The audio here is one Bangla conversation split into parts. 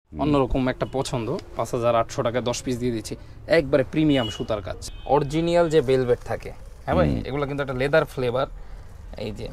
অন্যরকম একটা পছন্দ। 5800 টাকায় 10 পিস দিয়ে দিচ্ছি, একবারে প্রিমিয়াম সুতার কাজ, অরিজিনাল যে ভেলভেট থাকে। হ্যাঁ ভাই, এগুলো কিন্তু একটা লেদার ফ্লেভার। এই যে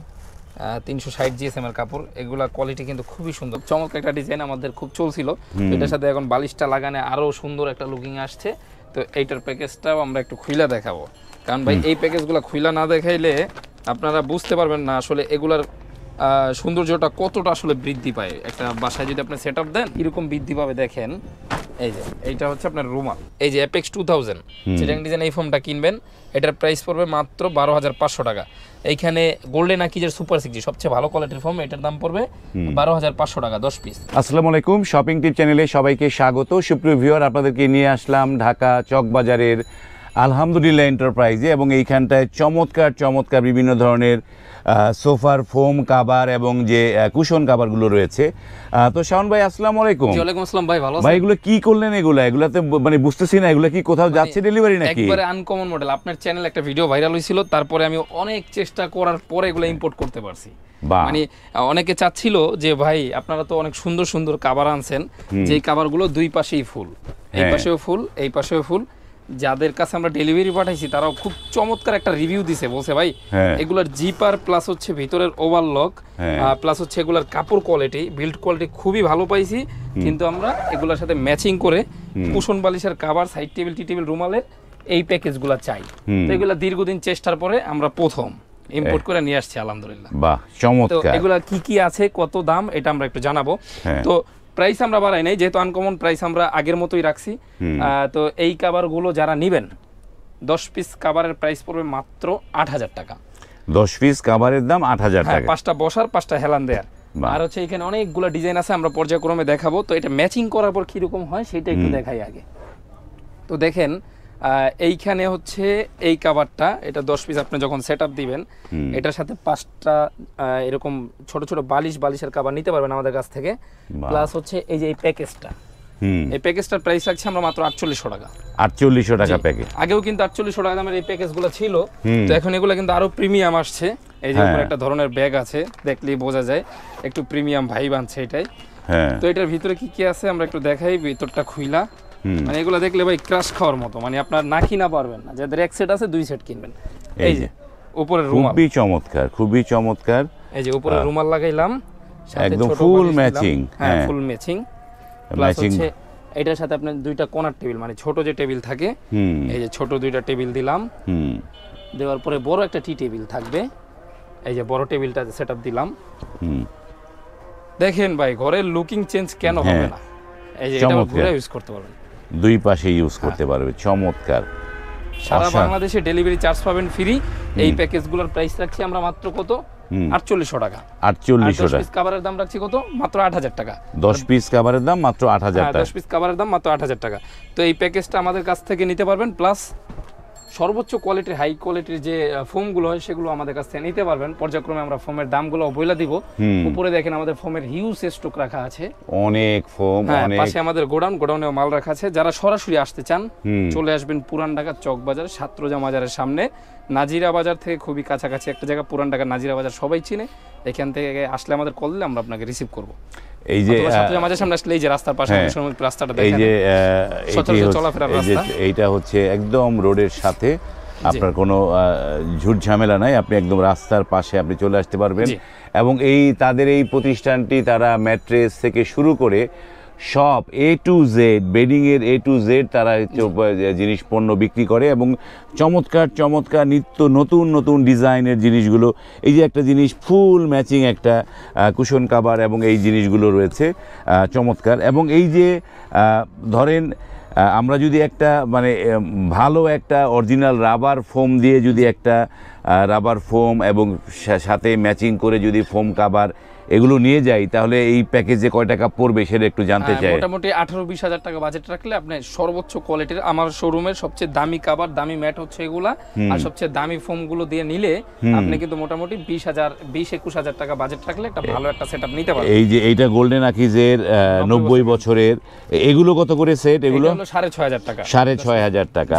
360 জিএসএম এর কাপড়, এগুলা কোয়ালিটি কিন্তু খুবই সুন্দর, চমৎকার একটা ডিজাইন, আমাদের খুব চলছিল। এটার সাথে এখন বালিশটা লাগানে আরো সুন্দর একটা লুকিং আসছে। তো এইটার প্যাকেজটাও আমরা একটু খুইলা দেখাবো, কারণ ভাই এই প্যাকেজগুলো খুইলা না দেখাইলে আপনারা বুঝতে পারবেন না আসলে এগুলার সৌন্দর্যটা কতটা আসলে বৃদ্ধি পায়। একটা বাসায় যদি আপনি সেট আপ দেন এরকম বৃদ্ধি পাবে। দেখেন এই যে এইটা হচ্ছে আপনার রুমাল, এই যে অ্যাপেক্স 2000 চিটাং ডিজাইন, এই ফোমটা কিনবেন, এটার প্রাইস পড়বে মাত্র 12,500 টাকা। এইখানে গোল্ডেন আকিজের সুপার 6G সবচেয়ে ভালো কোয়ালিটির ফোম, এটার দাম পড়বে 12,500 টাকা 10 পিস। আসসালামু আলাইকুম, শপিং টিপ চ্যানেলে সবাইকে স্বাগত। সুপ্রিয় ভিউয়ার, আপনাদেরকে নিয়ে আসলাম ঢাকা চকবাজারের আলহামদুলিল্লাহ এন্টারপ্রাইজে, এবং এইখানটায় চমৎকার চমৎকার বিভিন্ন ধরনের সোফার ফোম কাভার এবং যে কুশন কাভারগুলো রয়েছে। তো শাওন ভাই, আসসালামু আলাইকুম। ওয়ালাইকুম আসসালাম ভাই, ভালো আছেন? ভাই এগুলো কি করলেন? এগুলাতে মানে বুঝতেছি না, এগুলো কি কোথাও যাচ্ছে ডেলিভারি নাকি? একবারে আনকমন মডেল। আপনার চ্যানেলে একটা ভিডিও ভাইরাল হয়েছিল, তারপরে আমি অনেক চেষ্টা করার পরে এগুলো ইম্পোর্ট করতে পারছি। মানে অনেকে চাচ্ছিল যে ভাই আপনারা তো অনেক সুন্দর সুন্দর কাভার আনছেন, যেই কাভারগুলো দুই পাশেই ফুল, এই পাশেও ফুল এই পাশেও ফুল। যাদের কাছে আমরা ডেলিভারি পাঠাইছি তারাও খুব চমৎকার একটা রিভিউ দিছে, বলছে ভাই এগুলার জিপার প্লাস হচ্ছে ভিতরের ওভারলক প্লাস হচ্ছে এগুলার কাপড় কোয়ালিটি, বিল্ড কোয়ালিটি খুবই ভালো পাইছি। কিন্তু আমরা এগুলোর সাথে ম্যাচিং করে কুশন বালিশের cover, side table, tea table, রুমালের এই প্যাকেজগুলো চাই। তো এগুলা দীর্ঘদিন চেষ্টার পরে আমরা প্রথম ইম্পোর্ট করে নিয়ে আসছি আলহামদুলিল্লাহ। বাহ, চমৎকার। তো এগুলা কি কি আছে, কত দাম, এটা আমরা একটু জানাবো। তো প্রাইস আমরা বাড়াই নাই, যেহেতু আনকমন প্রাইস আমরা আগের মতোই রাখছি। তো এই কাভারগুলো যারা নেবেন 10 পিস কাভারের প্রাইস পড়বে মাত্র 8,000 টাকা। 10 পিস কাভারের দাম 8,000 টাকা, 5টা বসার 5টা হেলান দেয়ার। আর হচ্ছে এখানে অনেকগুলো ডিজাইন আছে, আমরা পর্যায়ক্রমে দেখাবো। তো এটা ম্যাচিং করার পর কিরকম হয় সেটা একটু দেখাই আগে। তো দেখেন এইখানে হচ্ছে এই কাভারটা, এটা 10 পিস আপনি যখন সেট আপ দিবেন, এটার সাথে 5টা এরকম ছোট ছোট বালিশের কাভার নিতে পারবেন আমাদের কাছ থেকে। প্লাস হচ্ছে এই যে এই প্যাকেজটা, এই প্যাকেজটার প্রাইস রাখছি আমরা মাত্র 4800 টাকা। 4800 টাকা প্যাকেজ। আগেও কিন্তু 4800 টাকা দামের এই প্যাকেজগুলো ছিল, তো এখন এগুলো কিন্তু আরো প্রিমিয়াম আসছে। এই যে উপরে একটা ধরনের ব্যাগ আছে, দেখলেই বোঝা যায় একটু প্রিমিয়াম ভাইব আনছে এটাই। তো এটার ভিতরে কি কি আছে আমরা একটু দেখাই, ভিতরটা খুইলা। মানে এগুলো দেখলে ভাই ক্রাশ খাওয়ার মতো, মানে আপনার না কিনা পারবেন না। যাদের এক সেট আছে 2 সেট কিনবেন। এই যে উপরের রুমাল খুবই চমৎকার, খুবই চমৎকার। এই যে উপরে রুমাল লাগাইলাম, একদম ফুল ম্যাচিং। হ্যাঁ, ফুল ম্যাচিং। প্লাস হচ্ছে এটার সাথে আপনার 2টা কর্নার টেবিল, মানে ছোট যে টেবিল থাকে, এই যে ছোট 2টা টেবিল দিলাম। দেওয়ার পরে বড় একটা টি টেবিল থাকবে, এই যে বড় টেবিলটা সেটআপ দিলাম। দেখেন ভাই ঘরের লুকিং চেঞ্জ কেন হবে না? এই যে এটা পুরো ইউজ করতে পারবেন, দুই পাশে ইউজ করতে পারবে, চমৎকার। সারা বাংলাদেশে ডেলিভারি চার্জ পাবেন ফ্রি। এই প্যাকেজগুলোর প্রাইস রাখছি আমরা মাত্র কত? 4800 টাকা। 4800 টাকা। 10 পিস কভারের দাম রাখছি কত? মাত্র 8000 টাকা। 10 পিস কভারের দাম মাত্র 8000 টাকা। 10 পিস কভারের দাম মাত্র 8000 টাকা। তো এই প্যাকেজটা আমাদের কাছ থেকে নিতে পারবেন, প্লাস সর্বোচ্চ কোয়ালিটির, হাই কোয়ালিটির যে ফোমগুলো হয় সেগুলো আমাদের কাছ থেকে নিতে পারবেন। পর্যায়ক্রমে আমরা ফোমের দামগুলো বইলা দিব। উপরে দেখেন আমাদের ফোমের হিউজ স্টক রাখা আছে, অনেক ফোম, অনেক। পাশে আমাদের গোডাউনেও মাল রাখা আছে। যারা সরাসরি আসতে চান চলে আসবেন পুরান ঢাকা চকবাজার, সাতরোজা মাজারের সামনে, নাজিরা বাজার থেকে খুবই কাছাকাছি একটা জায়গা। পুরান ঢাকা নাজিরা বাজার সবাই চিনে, এখান থেকে আসলে আমাদের কল দিলে আমরা আপনাকে রিসিভ করব। এই যে সাতরোজা মাজারের সামনে আসলে এই যে রাস্তার পাশে রাস্তাটা দেখেন, এই যে চলাফেরার রাস্তা, এইটা হচ্ছে একদম রোডের সাথে, আপনার কোনো ঝুট ঝামেলা নাই, আপনি একদম রাস্তার পাশে আপনি চলে আসতে পারবেন। এবং এই তাদের এই প্রতিষ্ঠানটি, তারা ম্যাট্রেস থেকে শুরু করে সব A to Z, বেডিং এর A to Z তারা জিনিস পণ্য বিক্রি করে, এবং চমৎকার চমৎকার নিত্য নতুন নতুন ডিজাইনের জিনিসগুলো। এই যে একটা জিনিস ফুল ম্যাচিং একটা কুশন কাভার, এবং এই জিনিসগুলো রয়েছে চমৎকার। এবং এই যে ধরেন আমরা যদি একটা মানে ভালো একটা অরিজিনাল রাবার ফোম দিয়ে যদি একটা রাবার ফোম এবং সাথে ম্যাচিং করে যদি ফোম কাভার এগুলো নিয়ে যাই, তাহলে এই প্যাকেজে কয় টাকা পড়বে সেটা একটু জানতে চাই। মোটামুটি 18-20 হাজার টাকা বাজেট রাখলে আপনি সর্বোচ্চ কোয়ালিটির, আমার শোরুমের সবচেয়ে দামি কাভার, দামি ম্যাট হচ্ছে এগুলা, আর সবচেয়ে দামি ফোম গুলো দিয়ে নিলে আপনি কিন্তু মোটামুটি 20-21 হাজার টাকা বাজেট রাখলে একটা ভালো একটা সেটআপ নিতে পারবেন। এই যে এইটা গোল্ডেন আকিজের 90 বছরের, এগুলো কত করে সেট? এগুলো 6,500 টাকা। 6,500 টাকা।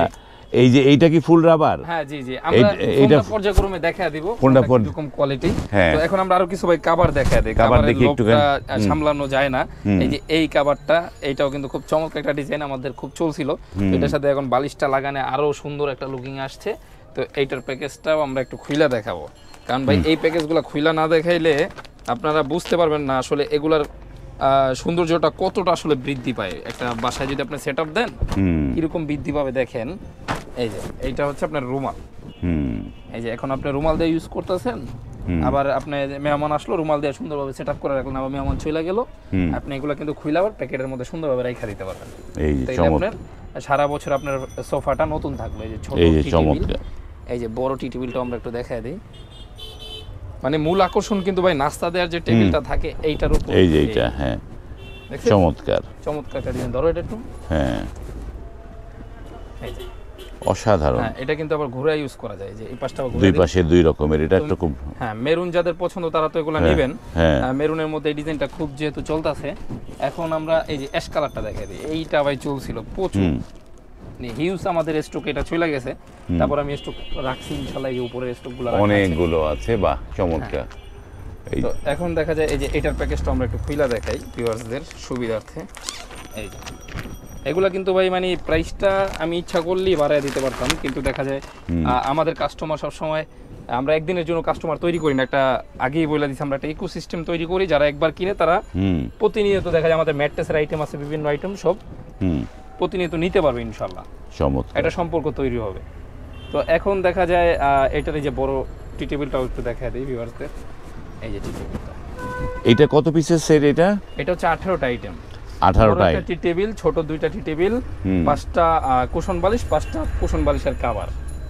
এই যে এইটা কি ফুল রাবার? হ্যাঁ জি জি, আমরা এইটা ফোনটা পর্যায়ক্রমে দেখায় দিব কোনটা এরকম কোয়ালিটি। হ্যাঁ। তো এখন আমরা আরো কিছু ভাই কভার দেখায় দেই, কভার কভারের দেখি একটুখানি। লোকটা সামলানো যায় না। এই যে এই কভারটা, এইটাও কিন্তু খুব চমৎকার একটা ডিজাইন, আমাদের খুব চলছিল। এটার সাথে এখন বালিশটা লাগানে আরো সুন্দর একটা লুকিং আসছে। তো এইটার প্যাকেজটাও আমরা একটু খুইলা দেখাবো, কারণ ভাই এই প্যাকেজগুলো খুইলা না দেখাইলে আপনারা বুঝতে পারবেন না আসলে এগুলার সৌন্দর্যটা কতটা আসলে বৃদ্ধি পায়। একটা বাসায় যদি আপনি সেট আপ দেন কিরকম বৃদ্ধি পাবে দেখেন। এই যে এইটা হচ্ছে আপনার রুমাল, এই যে এখন আপনি রুমাল দিয়ে ইউজ করতেছেন, আবার আপনি মেহমান আসলো রুমাল দিয়ে সুন্দরভাবে সেট আপ করে রাখলেন, আবার মেহমান চলে গেল, আপনি এগুলো কিন্তু খুইলা আবার প্যাকেটের মধ্যে সুন্দরভাবে রাখা দিতে পারবেন। এই যে আপনার সারা বছর আপনার সোফাটা নতুন থাকবে। এই যে ছোট এই যে টি টেবিল, চমৎকার। এই যে বড় টি টেবিলটা আমরা একটু দেখায় দিই। মানে মূল আকর্ষণ কিন্তু ভাই নাস্তা দেওয়ার যে টেবিলটা থাকে এইটার উপর, এই যে এইটা, হ্যাঁ দেখছেন? চমৎকার। চমৎকার একটা ডিজাইন, ধরো এটা একটু। হ্যাঁ এই যে অসাধারণ। হ্যাঁ, এটা কিন্তু আবার ঘুরে ইউজ করা যায়, যে এই পাশটা ঘুরে দুই পাশে দুই রকমের, এটা একটা খুব হ্যাঁ মেরুন যাদের পছন্দ তারা তো এগুলো হ্যাঁ, নেবেন। হ্যাঁ। মেরুনের মধ্যে এই ডিজাইনটা খুব যেহেতু চলতেছে, এখন আমরা এই যে অ্যাশ কালারটা দেখাই দিই। এইটা ভাই চলছিল প্রচুর, হিউজ আমাদের স্টক এটা চলে গেছে। তারপর আমি স্টক রাখছি ইনশাআল্লাহ, এই উপরে স্টকগুলো অনেকগুলো আছে, বাহ চমৎকার। এই তো এখন দেখা যায় এই যে এটার প্যাকেজটা আমরা একটু খুইলা দেখাই ভিউয়ার্সদের সুবিধার্থে। এই যে এগুলা কিন্তু ভাই মানে প্রাইসটা আমি ইচ্ছা করলেই বাড়ায় দিতে পারতাম, কিন্তু দেখা যায় আমাদের কাস্টমার সবসময়, আমরা একদিনের জন্য কাস্টমার তৈরি করি না, একটা আগেই বলে দিচ্ছি আমরা একটা ইকোসিস্টেম তৈরি করি। যারা একবার কিনে তারা প্রতিনিয়ত দেখা যায় আমাদের ম্যাট্রেসের আইটেম আছে, বিভিন্ন আইটেম সব প্রতিনিয়ত নিতে পারবে ইনশাল্লাহ, চমৎকার একটা সম্পর্ক তৈরি হবে। তো এখন দেখা যায় এটার এই যে বড় টি টেবিলটাও একটু দেখা দেয় ভিউয়ার্সদের। এই যে টি টেবিলটা, এটা কত পিসের সেট? এটা হচ্ছে 18টা আইটেম, 18টা টি টেবিল, ছোট 2টা টি টেবিল, 5টা কুশন বালিশ, 5টা কুশন বালিশের কভার,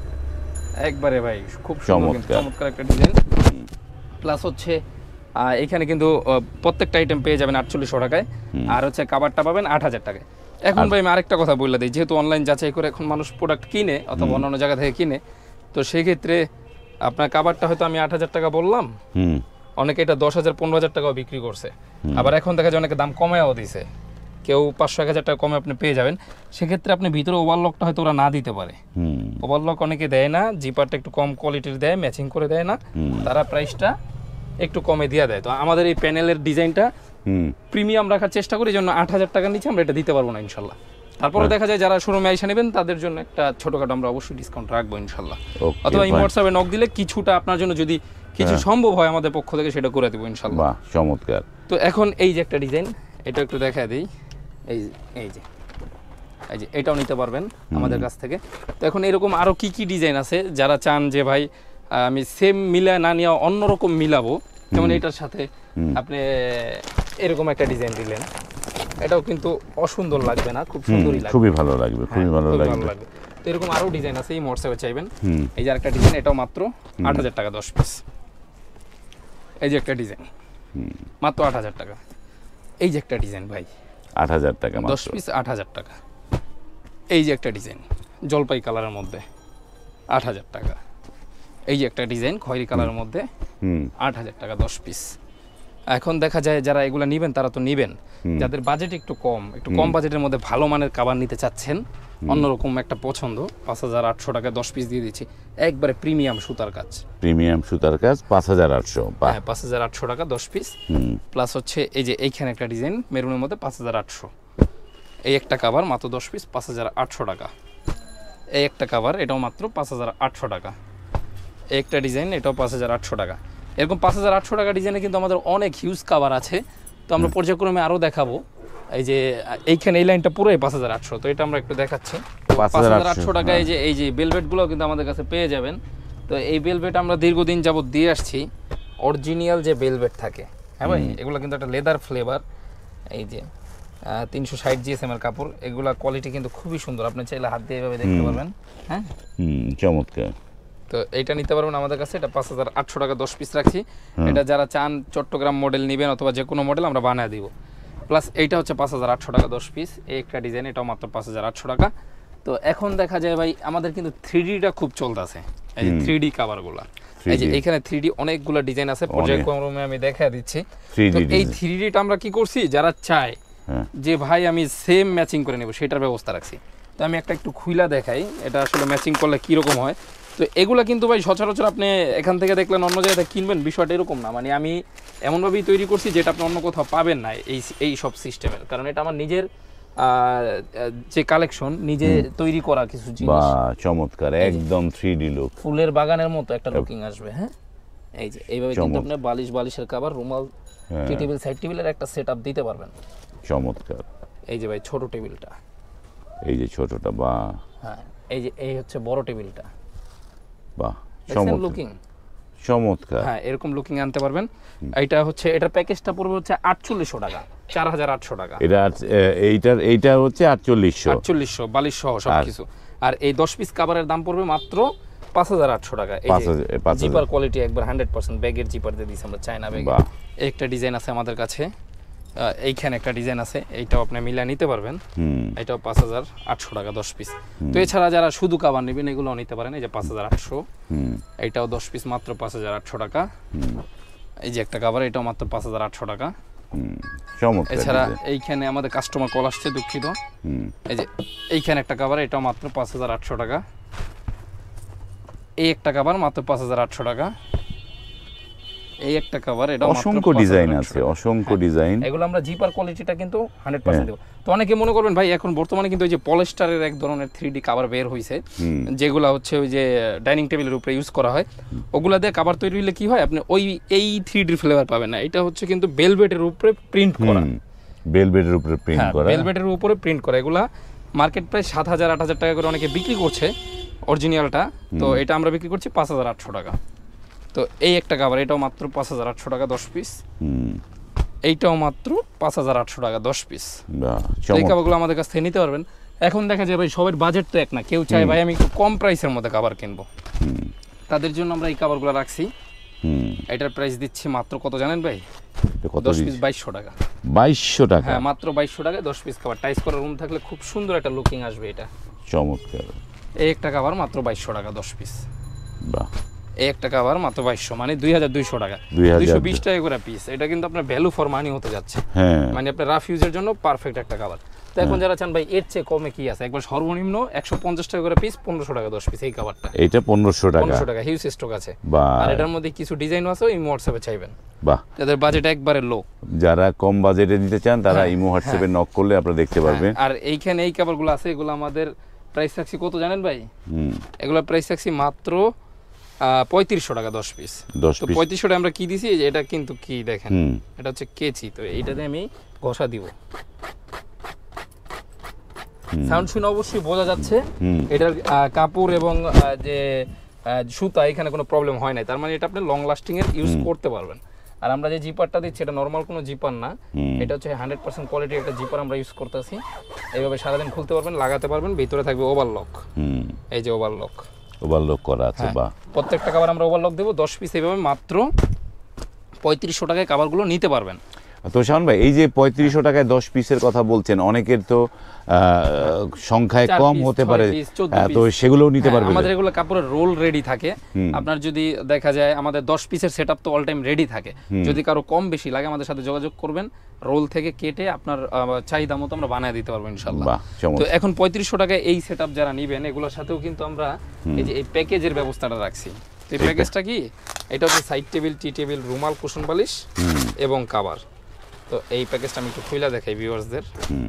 একবারে ভাই খুব সুন্দর কিন্তু চমৎকার একটা ডিজাইন। প্লাস হচ্ছে এখানে কিন্তু প্রত্যেকটা আইটেম পেয়ে যাবেন 4800 টাকায়, আর হচ্ছে কভারটা পাবেন 8000 টাকায়। এখন ভাই আমি আরেকটা কথা বলে দিই, যেহেতু অনলাইন যাচাই করে এখন মানুষ প্রোডাক্ট কিনে অথবা অন্যান্য জায়গা থেকে কিনে, তো সেই ক্ষেত্রে আপনার কভারটা হয়তো আমি 8000 টাকা বললাম, অনেকে এটা 10,000 15,000 টাকাও বিক্রি করছে। আবার এখন দেখা যায় অনেকে দাম কমেও দিছে, কেউ 500-1000 টাকা কমে আপনি পেয়ে যাবেন। সেক্ষেত্রে আপনি ভিতরে ওভারলকটা হয়তো ওরা না দিতে পারে, ওভারলক অনেকে দেয় না, জিপারটা একটু কম কোয়ালিটির দেয়, ম্যাচিং করে দেয় না, তারা প্রাইসটা একটু কমে দিয়ে দেয়। তো আমাদের এই প্যানেলের ডিজাইনটা প্রিমিয়াম রাখার চেষ্টা করি, জন্য 8000 টাকার নিচে আমরা এটা দিতে পারবো না ইনশাল্লাহ। তারপরে দেখা যায় যারা শোরুমে আইসা নেবেন তাদের জন্য একটা ছোটখাটো আমরা অবশ্যই ডিসকাউন্ট রাখবো ইনশাল্লাহ, অথবা হোয়াটসঅ্যাপে নক দিলে কিছুটা আপনার জন্য যদি কিছু সম্ভব হয় আমাদের পক্ষ থেকে সেটা করে দেবো ইনশাল্লাহ। বাহ চমৎকার। তো এখন এই যে একটা ডিজাইন, এটা একটু দেখায় দিই। এই এই যে এই যে এটাও নিতে পারবেন আমাদের কাছ থেকে। তো এখন এরকম আরো কি কি ডিজাইন আছে, যারা চান যে ভাই আমি সেম মিলা না নিয়ে অন্যরকম মিলাবো, যেমন এটার সাথে আপনি এরকম একটা ডিজাইন দিলেন, এটাও কিন্তু অসুন্দর লাগবে না, খুব সুন্দরই লাগবে, খুবই ভালো লাগবে, খুবই ভালো লাগবে। তো এরকম আরো ডিজাইন আছে, এই হোয়াটসঅ্যাপে চাইবেন। এই যে আরেকটা ডিজাইন, এটাও মাত্র 8000 টাকা 10 পিস। এই যে একটা ডিজাইন মাত্র 8000 টাকা। এই যে একটা ডিজাইন ভাই 8000 টাকা 10 পিস 8000 টাকা। এই যে একটা ডিজাইন জলপাই কালারের মধ্যে 8000 টাকা। এই যে একটা ডিজাইন খয়েরি কালারের মধ্যে 8000 টাকা 10 পিস। এখন দেখা যায় যারা এগুলা নেবেন তারা তো নেবেন, যাদের বাজেট একটু কম বাজেটের মধ্যে ভালো মানের কভার নিতে চাচ্ছেন, অন্যরকম একটা পছন্দ, 5800 টাকা 10 পিস দিয়ে দিচ্ছি, একবারে প্রিমিয়াম সুতার কাজ, 5800। হ্যাঁ 5800 টাকা 10 পিস। প্লাস হচ্ছে এই যে এইখানে একটা ডিজাইন মেরুনের মধ্যে 5800, এই একটা কভার মাত্র 10 পিস 5800 টাকা। এই একটা কভার এটাও মাত্র 5800 টাকা। এই একটা ডিজাইন এটাও 5800 টাকা। এরকম 5800 টাকা ডিজাইনে কিন্তু আমাদের অনেক হিউজ কভার আছে, তো আমরা পর্যায়ক্রমে আরও দেখাবো। এই যে এইখানে এই লাইনটা পুরোই 5800, তো এটা আমরা একটু দেখাচ্ছি 5800 টাকায়। এই যে বেলভেটগুলো কিন্তু আমাদের কাছে পেয়ে যাবেন। তো এই বেলভেট আমরা দীর্ঘদিন যাবত দিয়ে আসছি, অরিজিনাল যে বেলভেট থাকে, হ্যাঁ ভাই এগুলো কিন্তু একটা লেদার ফ্লেভার। এই যে 360 GSM এর কাপড়, এগুলা কোয়ালিটি কিন্তু খুবই সুন্দর, আপনি চাইলে হাত দিয়ে এভাবে দেখতে পারবেন। হ্যাঁ চমৎকার। তো এইটা নিতে পারবেন আমাদের কাছে, এটা 5800 টাকা 10 পিস রাখছি। এটা যারা চান চট্টগ্রাম মডেল নেবেন অথবা যে কোনো মডেল আমরা বানিয়ে দিব। প্লাস এইটা হচ্ছে 5800 টাকা 10 পিস। এই একটা ডিজাইন, এটাও মাত্র 5800 টাকা। তো এখন দেখা যায় ভাই আমাদের কিন্তু 3Dটা খুব চলতেছে, এই যে 3D কভারগুলো, এই যে এখানে 3D অনেকগুলো ডিজাইন আছে, পর্যায়ক্রমে আমি দেখায় দিচ্ছি। তো এই 3Dটা আমরা কি করছি, যারা চায় যে ভাই আমি সেম ম্যাচিং করে নেব সেটার ব্যবস্থা রাখছি। তো আমি একটা একটু খুইলা দেখাই এটা আসলে ম্যাচিং করলে কীরকম হয়। তো এগুলা কিন্তু ভাই সচরাচর আপনি এখান থেকে দেখলেন অন্য জায়গায় কিনবেন, বিষয়টা এরকম না। মানে আমি এমনভাবেই তৈরি করছি যেটা আপনি অন্য কোথাও পাবেন না এই সব সিস্টেমের, কারণ এটা আমার নিজের যে কালেকশন, নিজে তৈরি করা কিছু জিনিস। বাহ, চমৎকার, একদম 3D লুক, ফুলের বাগানের মতো একটা লুকিং আসবে। হ্যাঁ, এই যে এইভাবে কিন্তু আপনি বালিশের কভার, রুমাল, টি টেবিল, সাইড টেবিলের একটা সেটআপ দিতে পারবেন। চমৎকার। এই যে ভাই ছোট টেবিলটা, এই যে ছোটটা, বাহ। হ্যাঁ, এই হচ্ছে বড় টেবিলটা, বাহ, চমৎকার লুকিং, চমৎকার। হ্যাঁ, এরকম লুকিং আনতে পারবেন। এইটা হচ্ছে, এটার প্যাকেজটা পড়বে হচ্ছে 4800 টাকা, 4800 টাকা। এইটা হচ্ছে 4800 বালিশ সহ সবকিছু। আর এই 10 পিস কভারের দাম পড়বে মাত্র 5800 টাকা। এই যে জিপার কোয়ালিটি একবার 100% ব্যাগের জিপার দিয়ে দিয়েছি আমরা, চায়না ব্যাগ। একটা ডিজাইন আছে আমাদের কাছে, এইখানে একটা ডিজাইন আছে, এইটাও আপনি মিলিয়ে নিতে পারবেন। এটাও 5800 টাকা 10 পিস। তো এছাড়া যারা শুধু কাভার নেবেন এগুলোও নিতে পারেন। এই যে 5800, এইটাও 10 পিস মাত্র 5800 টাকা। এই যে একটা কাভার, এটাও মাত্র 5800 টাকা। এছাড়া এইখানে আমাদের কাস্টমার কল আসছে, দুঃখিত। এই যে এইখানে একটা কাভার, এটাও মাত্র 5800 টাকা। এই একটা কাভার মাত্র 5800 টাকা। এই একটা কভার, এটা অসংখ্য ডিজাইন আছে, অসংখ্য ডিজাইন। এগুলো আমরা জিপার কোয়ালিটিটা কিন্তু 100% দেব। তো অনেকে মনে করবেন ভাই এখন বর্তমানে কিন্তু ওই যে পলিস্টারের এক ধরনের 3D কভার বের হইছে, যেগুলা হচ্ছে ওই যে ডাইনিং টেবিলের উপরে ইউজ করা হয়, ওগুলা দিয়ে কভার তৈরি হলে কি হয়, আপনি এই 3D ফ্লেভার পাবেন না। এটা হচ্ছে কিন্তু ভেলভেটের উপরে প্রিন্ট করা, ভেলভেটের উপরে প্রিন্ট করা, ভেলভেটের উপরে প্রিন্ট করা। এগুলা মার্কেট প্রাইস 7000-8000 টাকা করে অনেকে বিক্রি করছে অরিজিনালটা, তো এটা আমরা বিক্রি করছি 5800 টাকা। তো এই একটা কভার, এটাও মাত্র 5800 টাকা 10 পিস। এইটাও মাত্র 5800 টাকা 10 পিস। এই কভারগুলো আমাদের কাছ থেকে নিতে পারবেন। এখন দেখা যায় ভাই সবার বাজেট তো এক না, কেউ চায় ভাই আমি একটু কম প্রাইসের মধ্যে কভার কিনবো, তাদের জন্য আমরা এই কভারগুলো রাখছি। এটার প্রাইস দিচ্ছি মাত্র কত জানেন ভাই? 10 পিস 2200 টাকা। 2200 টাকা? হ্যাঁ, মাত্র 2200 টাকায় 10 পিস কভার। টাইস করা রুম থাকলে খুব সুন্দর একটা লুকিং আসবে এটা। চমৎকার। এই একটা কভার মাত্র 2200 টাকা 10 পিস। বাহ। এই একটা কভার মাত্র 2200, মানে 2200 টাকা, 220 টাকা করে পিস। এটা কিন্তু আপনার ভ্যালু ফর মানি হতে যাচ্ছে। মানে আপনার রাফ ইউজের জন্য পারফেক্ট একটা কভার। তো এখন যারা চান ভাই এর চেয়ে কমে কি আছে, একবার সর্বনিম্ন 150 টাকা করে পিস, 1500 টাকা 10 পিস এই কভারটা। এটা 1500 টাকা? 1500 টাকা, হিউজ স্টক আছে। আর এটার মধ্যে কিছু ডিজাইন আছে, ইমো হোয়াটসঅ্যাপে চাইবেন। বাহ। যাদের বাজেট একবারে লো, যারা কম বাজেটে দিতে চান তারা ইমো হোয়াটসঅ্যাপে নক করলে আপনারা দেখতে পারবেন। আর এইখানে এই কভারগুলো আছে, এগুলো আমাদের প্রাইস রাখছি কত জানেন ভাই? এগুলো প্রাইস রাখছি মাত্র 3500 টাকা 10 পিস। তো 3500 টাকা আমরা কি দিছি, এটা কিন্তু কি দেখেন, এটা হচ্ছে কেচি। তো এইটাতে আমি ঘষা দিব, সাউন্ড শুনে অবশ্যই বোঝা যাচ্ছে এটার কাপড় এবং যে সুতা এখানে কোনো প্রবলেম হয় না। তার মানে এটা আপনি লং লাস্টিং এর ইউজ করতে পারবেন। আর আমরা যে জিপারটা দিচ্ছি এটা নরমাল কোনো জিপার না, এটা হচ্ছে 100% কোয়ালিটির একটা জিপার আমরা ইউজ করতেছি। এইভাবে সারাদিন খুলতে পারবেন, লাগাতে পারবেন। ভিতরে থাকবে ওভারলক, এই যে ওভারলক করা আছে। বাহ। প্রত্যেকটা কভার আমরা ওভারলক দেবো 10 পিস। এইভাবে মাত্র 3500 টাকায় কভারগুলো নিতে পারবেন। তো শাওন ভাই, এই যে 3500 টাকায় 10 পিসের কথা বলছেন, অনেকের তো সংখ্যায় কম হতে পারে, তো সেগুলোও নিতে পারবেন? আমাদের এগুলো কাপড়ের রোল রেডি থাকে। আপনার যদি দেখা যায় আমাদের 10 পিসের সেটআপ তো অল টাইম রেডি থাকে। যদি কারো কম বেশি লাগে আমাদের সাথে যোগাযোগ করবেন, রোল থেকে কেটে আপনার চাহিদা মতো আমরা বানিয়ে দিতে পারবো ইনশাআল্লাহ। তো এখন 3500 টাকায় এই সেটআপ যারা নেবেন, এগুলোর সাথেও কিন্তু আমরা এই যে এই প্যাকেজের ব্যবস্থাটা রাখছি। তো এই প্যাকেজটা কি, এটা হচ্ছে সাইড টেবিল, টি টেবিল, রুমাল, কুশন বালিশ এবং কভার। তো এই প্যাকেজটা আমি একটু খুলে দেখাই ভিউয়ার্সদের।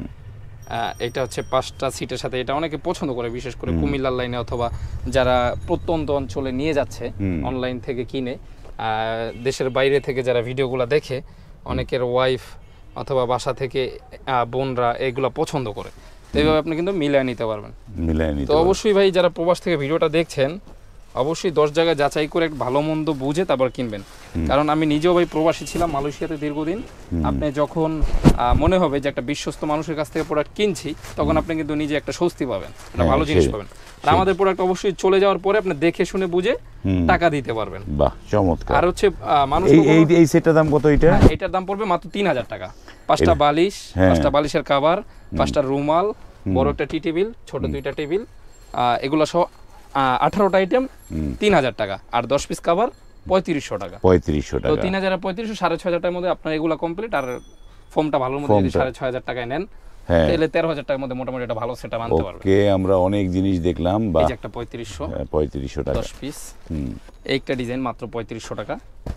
এটা হচ্ছে 5টা সিটের সাথে, এটা অনেকে পছন্দ করে, বিশেষ করে কুমিল্লার লাইনে অথবা যারা প্রত্যন্ত অঞ্চলে নিয়ে যাচ্ছে অনলাইন থেকে কিনে, দেশের বাইরে থেকে যারা ভিডিওগুলো দেখে, অনেকের ওয়াইফ অথবা বাসা থেকে বোনরা এগুলো পছন্দ করে। তো এইভাবে আপনি কিন্তু মিলিয়ে নিতে পারবেন। তো অবশ্যই ভাই যারা প্রবাস থেকে ভিডিওটা দেখছেন, অবশ্যই 10 জায়গায় যাচাই করে ভালো মন্দ বুঝে তারপর কিনবেন। কারণ আমি নিজেও ভাই প্রবাসী ছিলাম মালয়েশিয়াতে দীর্ঘদিন। আপনি যখন মনে হবে যে একটা বিশ্বস্ত মানুষের কাছ থেকে প্রোডাক্ট কিনছি, তখন আপনি কিন্তু নিজে একটা স্বস্তি পাবেন, একটা ভালো জিনিস পাবেন। আর আমাদের প্রোডাক্ট অবশ্যই চলে যাওয়ার পরে আপনি দেখে শুনে বুঝে টাকা দিতে পারবেন। বাহ, চমৎকার। আর হচ্ছে মানুষ এই সেটটার দাম কত? এটার দাম পড়বে মাত্র 3000 টাকা। 5টা বালিশ, 5টা বালিশের কভার, 5টা রুমাল, বড় একটা টি টেবিল, ছোট 2টা টেবিল, এগুলো সহ 18টা আইটেম 3000 টাকা। আর 10 পিস কভার 3500 টাকা। 3500 টাকা। তো 3000 আর 3500, 6500 টাকার মধ্যে আপনার এগুলো কমপ্লিট। আর ফোমটা ভালোর মধ্যে যদি 6500 টাকায় নেন, হ্যাঁ। তাহলে 13,000 টাকার মধ্যে মোটামুটি একটা ভালো সেটআপ আনতে পারবে। ওকে, আমরা অনেক জিনিস দেখলাম। বা এই যে একটা 3500 3500 টাকা 10 পিস, হুম একটা ডিজাইন মাত্র 3500 টাকা।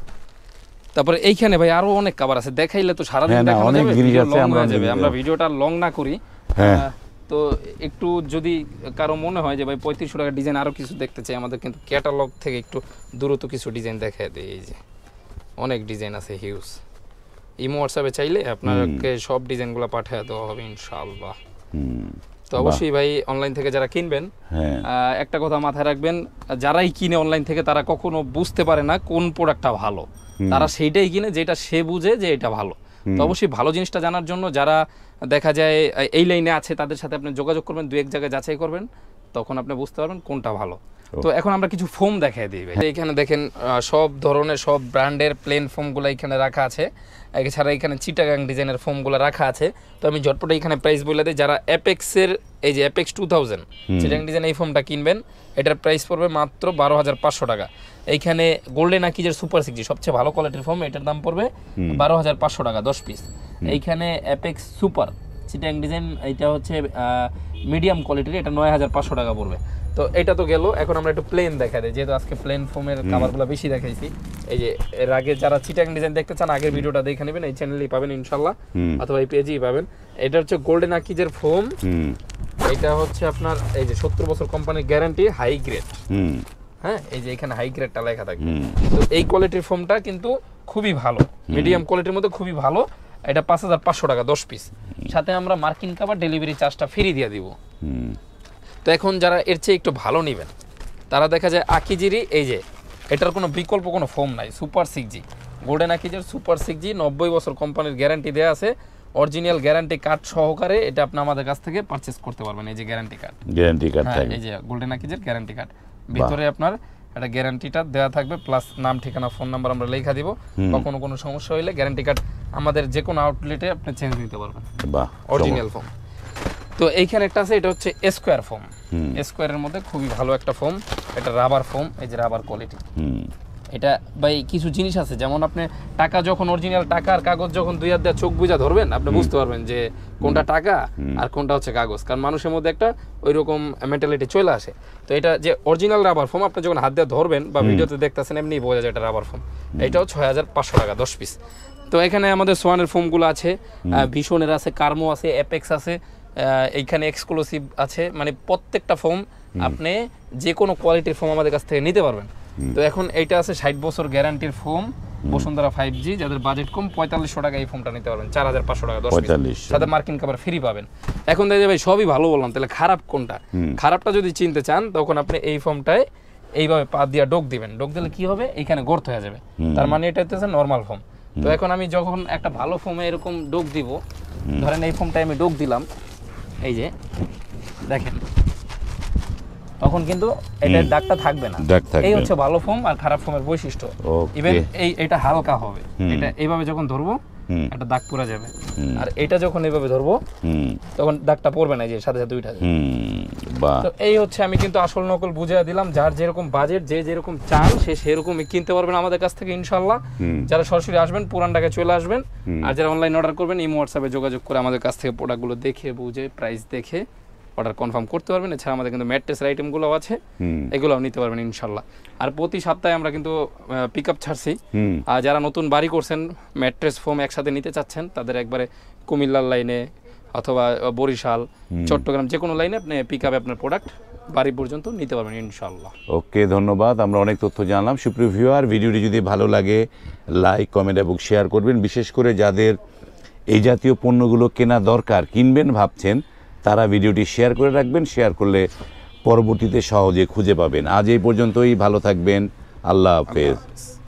তারপরে এইখানে ভাই আরো অনেক কভার আছে, দেখাইলে তো সারাদিন হ্যাঁ, না, দেখানো অনেক যাবে, জিনিস ভিডিও আছে, লং আমরা হয়ে যাবে। দেখব। আমরা ভিডিওটা লং না করি। হ্যাঁ। তো একটু যদি কারো মনে হয় যে ভাই 3500 টাকা ডিজাইন আরো কিছু দেখতে চাই, আমাদের কিন্তু ক্যাটালগ থেকে একটু দ্রুত কিছু ডিজাইন দেখায় দেয়। এই যে অনেক ডিজাইন আছে হিউজ। ইমো হোয়াটসঅ্যাপে চাইলে আপনাকে সব ডিজাইনগুলো পাঠিয়ে দেওয়া হবে ইনশাআল্লাহ। হুম তো অবশ্যই ভাই অনলাইন থেকে যারা কিনবেন, হ্যাঁ একটা কথা মাথায় রাখবেন, যারাই কিনে অনলাইন থেকে তারা কখনো বুঝতে পারে না কোন প্রোডাক্টটা ভালো। তারা সেইটাই কিনে যেটা সে বুঝে যে এটা ভালো। তো অবশ্যই ভালো জিনিসটা জানার জন্য যারা দেখা যায় এই লাইনে আছে তাদের সাথে আপনি যোগাযোগ করবেন, দু এক জায়গায় যাচাই করবেন, তখন আপনি বুঝতে পারবেন কোনটা ভালো। তো এখন আমরা কিছু ফোম দেখাই দিই ভাই। এখানে দেখেন সব ধরনের সব ব্র্যান্ডের প্লেন ফোমগুলো এখানে রাখা আছে। এছাড়া এখানে চিটাগাং ডিজাইনের ফোমগুলো রাখা আছে। তো আমি ঝটপট এখানে প্রাইস বলে দিই। যারা অ্যাপেক্সের এই যে অ্যাপেক্স 2000 চিটাগাং ডিজাইন এই ফোমটা কিনবেন, এটার প্রাইস পড়বে মাত্র 12,500 টাকা। এইখানে গোল্ডেন আকিজের সুপার 6G সবচেয়ে ভালো কোয়ালিটির ফোম, এটার দাম পড়বে 12,500 টাকা 10 পিস। এইখানে অ্যাপেক্স সুপার চিটাগাং ডিজাইন, এটা হচ্ছে মিডিয়াম কোয়ালিটির, এটা 9,500 টাকা পড়বে। তো এটা তো গেল। এখন আমরা একটু প্লেন দেখা দিই, যেহেতু আজকে প্লেন ফোমের কাভারগুলো বেশি দেখাইছি। এই যে এর আগে যারা চিটাগাং ডিজাইন দেখতে চান, আগের ভিডিওটা দেখে নেবেন, এই চ্যানেলেই পাবেন ইনশাআল্লাহ, অথবা এই পেজেই পাবেন। এটা হচ্ছে গোল্ডেন আকিজের ফোম। এটা হচ্ছে আপনার এই যে 70 বছর কোম্পানির গ্যারান্টি, হাই গ্রেড। হ্যাঁ, এই যে এখানে হাই গ্রেডটা লেখা থাকবে। তো এই কোয়ালিটির ফোমটা কিন্তু খুবই ভালো, মিডিয়াম কোয়ালিটির মধ্যে খুবই ভালো। এটা 5,500 টাকা 10 পিস। সাথে আমরা মার্কিন কাভার ডেলিভারি চার্জটা ফ্রি দিয়ে দিব। তো এখন যারা এর চেয়ে একটু ভালো নেবেন, তারা দেখা যায় আকিজেরই এই যে এটার কোনো বিকল্প কোনো ফোম নাই, super 6G golden আকিজের super 6G 90 বছর কোম্পানির গ্যারান্টি দেওয়া আছে, অরিজিনাল গ্যারান্টি কার্ড সহকারে। এটা আপনি আমাদের কাছ থেকে পারচেজ করতে পারবেন। এই যে গ্যারান্টি কার্ড, এই যে গোল্ডেন আকিজের গ্যারান্টি কার্ড, ভিতরে আপনার একটা গ্যারান্টিটা দেওয়া থাকবে, প্লাস নাম, ঠিকানা, ফোন নাম্বার আমরা লেখা দিব। কখনো কোনো সমস্যা হলে গ্যারান্টি কার্ড আমাদের যে কোনো আউটলেটে আপনি চেঞ্জ নিতে পারবেন, অরিজিনাল ফোম। তো এইখানে একটা আছে, এটা হচ্ছে স্কোয়ার ফোম। স্কোয়ারের মধ্যে খুবই ভালো একটা ফোম, এটা রাবার ফোম, এই যে রাবার কোয়ালিটি। এটা ভাই কিছু জিনিস আছে, যেমন আপনি টাকা যখন অরিজিনাল টাকার কাগজ যখন দুই হাত দিয়ে চোখ বুঝা ধরবেন, আপনি বুঝতে পারবেন যে কোনটা টাকা আর কোনটা হচ্ছে কাগজ, কারণ মানুষের মধ্যে একটা ওই রকম মেন্টালিটি চলে আসে। তো এটা যে অরিজিনাল রাবার ফোম, আপনি যখন হাত দিয়ে ধরবেন বা ভিডিওতে দেখতেছেন, এমনি বোঝা যায় এটা রাবার ফোম। এটাও 6,500 টাকা 10 পিস। তো এখানে আমাদের সোয়ানের ফোমগুলো আছে, ভীষণের আছে, কার্মো আছে, অ্যাপেক্স আছে, এইখানে এক্সক্লুসিভ আছে। মানে প্রত্যেকটা ফোম আপনি যে কোনো কোয়ালিটির ফোম আমাদের কাছ থেকে নিতে পারবেন। তো এখন এইটা আছে 60 বছর গ্যারান্টির ফোম, বসুন্ধরা 5G। যাদের বাজেট কম, 4500 টাকা এই ফোমটা নিতে পারবেন, 4,500 টাকা 10 পিস, সাথে মার্কিন কাভার ফ্রি পাবেন। এখন দেখে ভাই সবই ভালো বললাম, তাহলে খারাপ কোনটা? খারাপটা যদি চিনতে চান, তখন আপনি এই ফোমটায় এইভাবে পা দিয়ে ডোক দিবেন। ডোক দিলে কি হবে, এখানে গর্ত হয়ে যাবে, তার মানে এটা হচ্ছে নর্মাল ফোম। তো এখন আমি যখন একটা ভালো ফোমে এরকম ডোক দিব, ধরেন এই ফোমটায় আমি ডোক দিলাম, এই যে দেখেন, তখন কিন্তু এটার দাগটা থাকবে না। এই হচ্ছে ভালো ফোম আর খারাপ ফোমের বৈশিষ্ট্য। ইভেন এটা হালকা হবে, এটা এইভাবে যখন ধরবো একটা দাগ পড়ে যাবে, আর এটা যখন এইভাবে ধরবো তখন দাগটা পড়বে না, এই যে সাথে সাথে উঠে যাবে। তো এই হচ্ছে, আমি কিন্তু আসল নকল বুঝিয়ে দিলাম। যার যেরকম বাজেট, যে যেরকম চান, সে সেরকমই কিনতে পারবেন আমাদের কাছ থেকে ইনশাল্লাহ। যারা সরাসরি আসবেন পুরান ঢাকায় চলে আসবেন, আর যারা অনলাইন অর্ডার করবেন, ইমো হোয়াটসঅ্যাপে যোগাযোগ করে আমাদের কাছ থেকে প্রোডাক্টগুলো দেখে বুঝে প্রাইস দেখে অর্ডার কনফার্ম করতে পারবেন। এছাড়া আমাদের কিন্তু ম্যাট্রেসের আইটেমগুলো আছে, এগুলোও নিতে পারবেন ইনশাল্লাহ। আর প্রতি সপ্তাহে আমরা কিন্তু পিক আপ ছাড়ছি। আর যারা নতুন বাড়ি করছেন, ম্যাট্রেস ফোম একসাথে নিতে চাচ্ছেন, তাদের একবারে কুমিল্লার লাইনে অথবা বরিশাল, চট্টগ্রাম, যে কোনো লাইনে আপনি পিক আপে আপনার প্রোডাক্ট বাড়ি পর্যন্ত নিতে পারবেন ইনশাল্লাহ। ওকে, ধন্যবাদ। আমরা অনেক তথ্য জানলাম। সুপ্রিয় ভিউয়ার, ভিডিওটি যদি ভালো লাগে লাইক, কমেন্ট এবং শেয়ার করবেন। বিশেষ করে যাদের এই জাতীয় পণ্যগুলো কেনা দরকার, কিনবেন ভাবছেন, তারা ভিডিওটি শেয়ার করে রাখবেন। শেয়ার করলে পরবর্তীতে সহজে খুঁজে পাবেন। আজ এই পর্যন্তই, ভালো থাকবেন। আল্লাহ হাফেজ।